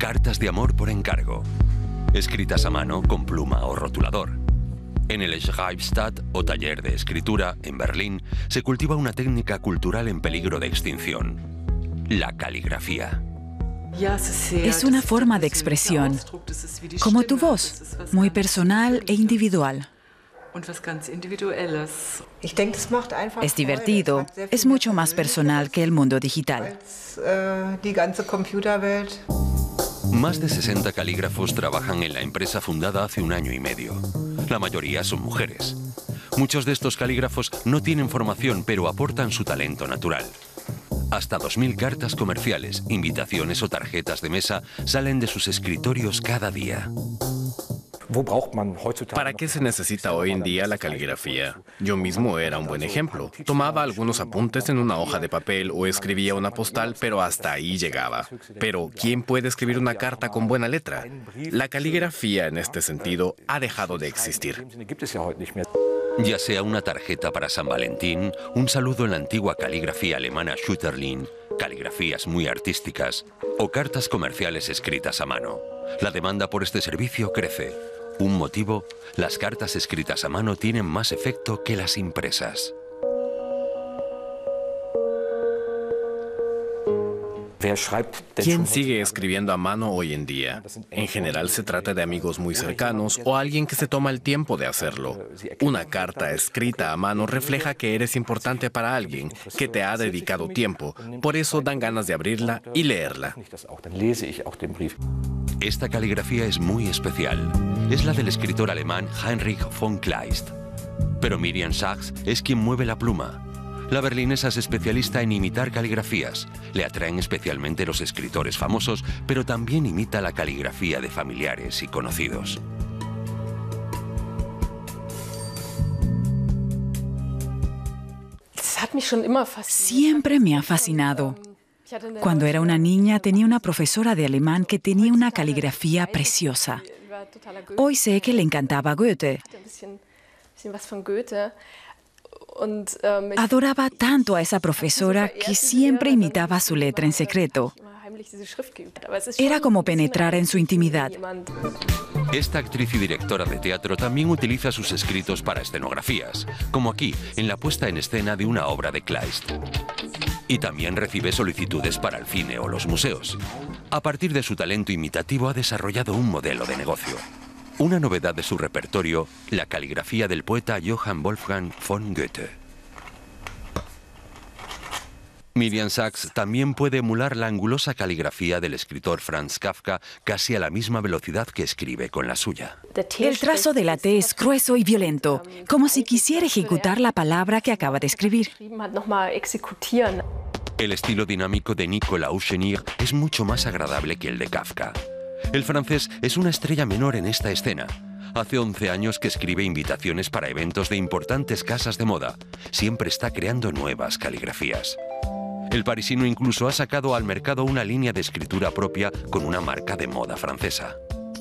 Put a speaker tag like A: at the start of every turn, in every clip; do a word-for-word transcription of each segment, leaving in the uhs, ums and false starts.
A: Cartas de amor por encargo. Escritas a mano con pluma o rotulador. En el Schreibstadt o taller de escritura, en Berlín, se cultiva una técnica cultural en peligro de extinción: la caligrafía.
B: Es una forma de expresión, como tu voz, muy personal e individual. Es divertido, es mucho más personal que el mundo digital.
A: Más de sesenta calígrafos trabajan en la empresa fundada hace un año y medio. La mayoría son mujeres. Muchos de estos calígrafos no tienen formación, pero aportan su talento natural. Hasta dos mil cartas comerciales, invitaciones o tarjetas de mesa salen de sus escritorios cada día.
C: ¿Para qué se necesita hoy en día la caligrafía? Yo mismo era un buen ejemplo. Tomaba algunos apuntes en una hoja de papel o escribía una postal, pero hasta ahí llegaba. Pero, ¿quién puede escribir una carta con buena letra? La caligrafía, en este sentido, ha dejado de existir.
A: Ya sea una tarjeta para San Valentín, un saludo en la antigua caligrafía alemana Schutterlin, caligrafías muy artísticas, o cartas comerciales escritas a mano. La demanda por este servicio crece. Un motivo: las cartas escritas a mano tienen más efecto que las impresas.
C: ¿Quién sigue escribiendo a mano hoy en día? En general se trata de amigos muy cercanos o alguien que se toma el tiempo de hacerlo. Una carta escrita a mano refleja que eres importante para alguien, que te ha dedicado tiempo. Por eso dan ganas de abrirla y leerla.
A: Esta caligrafía es muy especial. Es la del escritor alemán Heinrich von Kleist. Pero Miriam Sachs es quien mueve la pluma. La berlinesa es especialista en imitar caligrafías. Le atraen especialmente los escritores famosos, pero también imita la caligrafía de familiares y conocidos.
B: Siempre me ha fascinado. Cuando era una niña tenía una profesora de alemán que tenía una caligrafía preciosa. Hoy sé que le encantaba Goethe. Adoraba tanto a esa profesora que siempre imitaba su letra en secreto. Era como penetrar en su intimidad.
A: Esta actriz y directora de teatro también utiliza sus escritos para escenografías, como aquí, en la puesta en escena de una obra de Kleist. Y también recibe solicitudes para el cine o los museos. A partir de su talento imitativo ha desarrollado un modelo de negocio. Una novedad de su repertorio, la caligrafía del poeta Johann Wolfgang von Goethe. Miriam Sachs también puede emular la angulosa caligrafía del escritor Franz Kafka casi a la misma velocidad que escribe con la suya.
B: El trazo de la T es grueso y violento, como si quisiera ejecutar la palabra que acaba de escribir.
A: El estilo dinámico de Nicolas Chenir es mucho más agradable que el de Kafka. El francés es una estrella menor en esta escena. Hace once años que escribe invitaciones para eventos de importantes casas de moda. Siempre está creando nuevas caligrafías. El parisino incluso ha sacado al mercado una línea de escritura propia con una marca de moda francesa.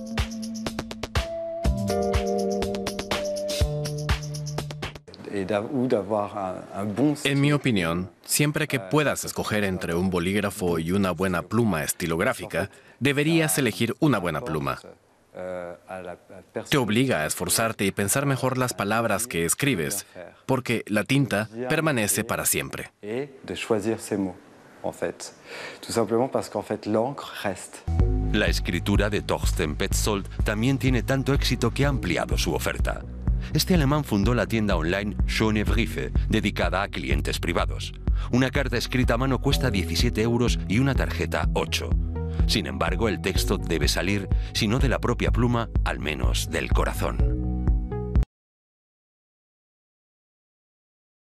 C: En mi opinión, siempre que puedas escoger entre un bolígrafo y una buena pluma estilográfica, deberías elegir una buena pluma. Te obliga a esforzarte y pensar mejor las palabras que escribes, porque la tinta permanece para siempre.
A: La escritura de Thorsten Petzold también tiene tanto éxito que ha ampliado su oferta. Este alemán fundó la tienda online Schöne Briefe, dedicada a clientes privados. Una carta escrita a mano cuesta diecisiete euros y una tarjeta ocho. Sin embargo, el texto debe salir, si no de la propia pluma, al menos del corazón.